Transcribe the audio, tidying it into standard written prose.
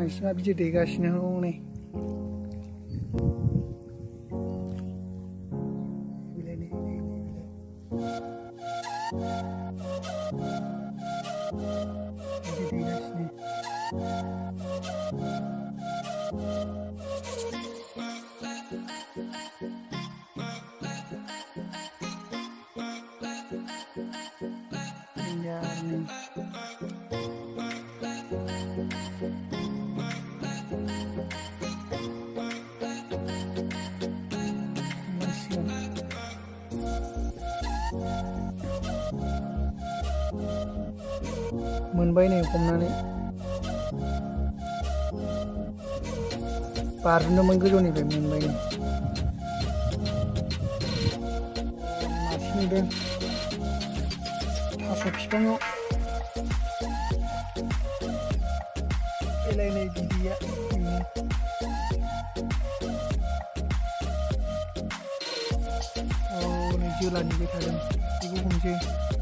गांजेमा बिदै दैगासिनो हनै मोनबाय नै हमनानै बारजुमदोंमोन गोजौनिफ्राय मोनबाय नै मासे नुदों थास' बिफाङाव एलायनाय बिदैया नै जोलानिबो थादों बेखौ हमसै